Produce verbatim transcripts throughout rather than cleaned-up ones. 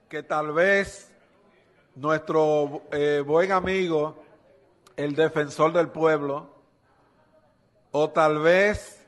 que tal vez nuestro eh, buen amigo, el defensor del pueblo, o tal vez,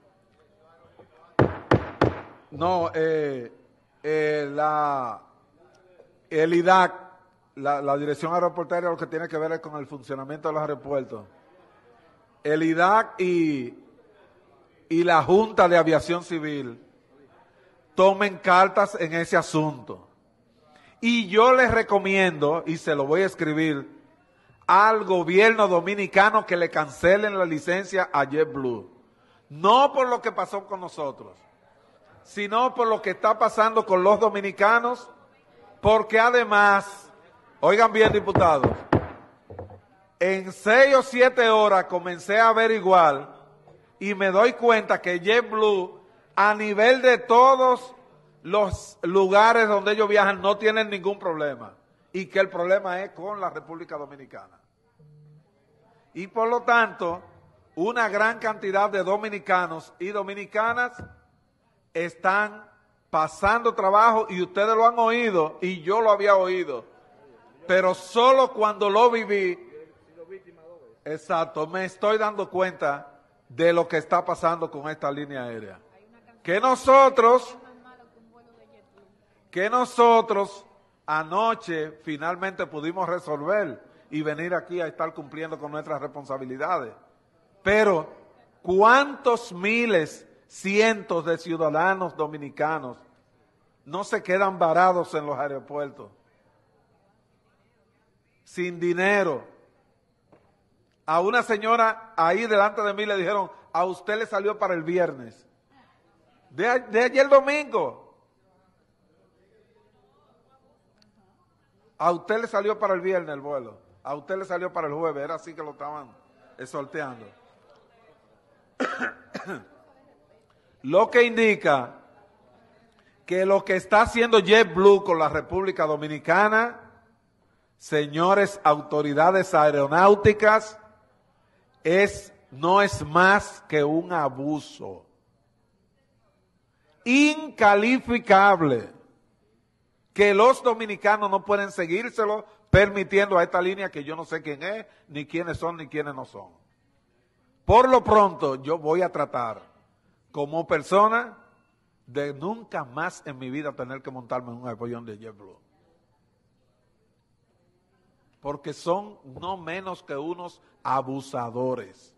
no, eh, eh, la, el I D A C, la, la Dirección Aeroportuaria, lo que tiene que ver es con el funcionamiento de los aeropuertos, el I D A C y, y la Junta de Aviación Civil tomen cartas en ese asunto. Y yo les recomiendo, y se lo voy a escribir, al gobierno dominicano que le cancelen la licencia a JetBlue. No por lo que pasó con nosotros, sino por lo que está pasando con los dominicanos, porque además, oigan bien, diputados, en seis o siete horas comencé a averiguar y me doy cuenta que JetBlue, a nivel de todos los lugares donde ellos viajan, no tienen ningún problema, y que el problema es con la República Dominicana. Y por lo tanto, una gran cantidad de dominicanos y dominicanas están pasando trabajo, y ustedes lo han oído, y yo lo había oído, pero solo cuando lo viví, exacto, me estoy dando cuenta de lo que está pasando con esta línea aérea. Que nosotros, que nosotros anoche finalmente pudimos resolver y venir aquí a estar cumpliendo con nuestras responsabilidades. Pero, ¿cuántos miles, cientos de ciudadanos dominicanos no se quedan varados en los aeropuertos? Sin dinero. A una señora ahí delante de mí le dijeron, a usted le salió para el viernes. De, de ayer domingo. A usted le salió para el viernes el vuelo. A usted le salió para el jueves. Era así que lo estaban eh, sorteando. Lo que indica que lo que está haciendo JetBlue con la República Dominicana, señores autoridades aeronáuticas, es, no es más que un abuso incalificable, que los dominicanos no pueden seguírselo permitiendo a esta línea que yo no sé quién es, ni quiénes son, ni quiénes no son. Por lo pronto, yo voy a tratar, como persona, de nunca más en mi vida tener que montarme en un avión de JetBlue. Porque son no menos que unos abusadores.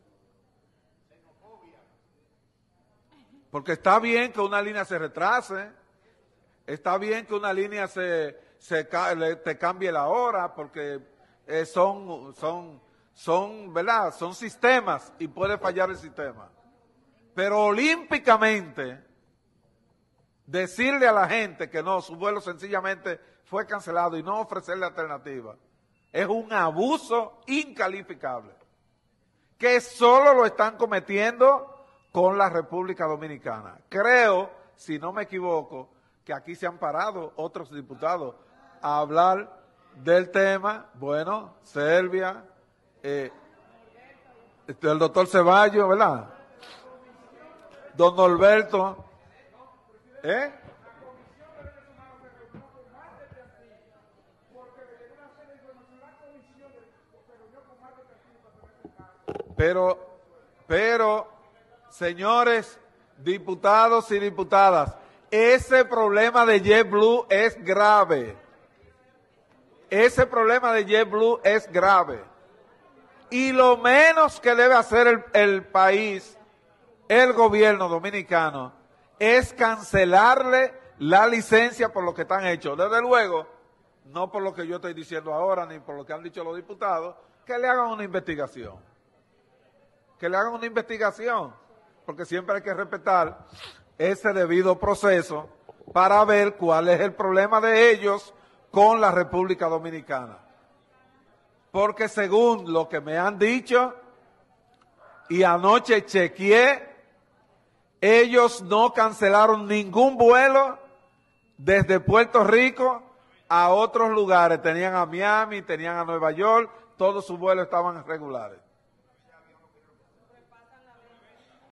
Porque está bien que una línea se retrase, está bien que una línea se, se te cambie la hora, porque eh, son, son, son, ¿verdad? Son sistemas y puede fallar el sistema. Pero olímpicamente, decirle a la gente que no, su vuelo sencillamente fue cancelado y no ofrecerle alternativa, es un abuso incalificable, que solo lo están cometiendo con la República Dominicana. Creo, si no me equivoco, que aquí se han parado otros diputados a hablar del tema. Bueno, Selvia, eh, el doctor Ceballos, ¿verdad? Don Norberto, ¿eh? Pero, pero, señores diputados y diputadas, ese problema de JetBlue es grave. Ese problema de JetBlue es grave. Y lo menos que debe hacer el, el país, el gobierno dominicano, es cancelarle la licencia por lo que están hechos. Desde luego, no por lo que yo estoy diciendo ahora, ni por lo que han dicho los diputados, que le hagan una investigación. Que le hagan una investigación, porque siempre hay que respetar ese debido proceso para ver cuál es el problema de ellos con la República Dominicana. Porque según lo que me han dicho, y anoche chequeé, ellos no cancelaron ningún vuelo desde Puerto Rico a otros lugares. Tenían a Miami, tenían a Nueva York, todos sus vuelos estaban regulares.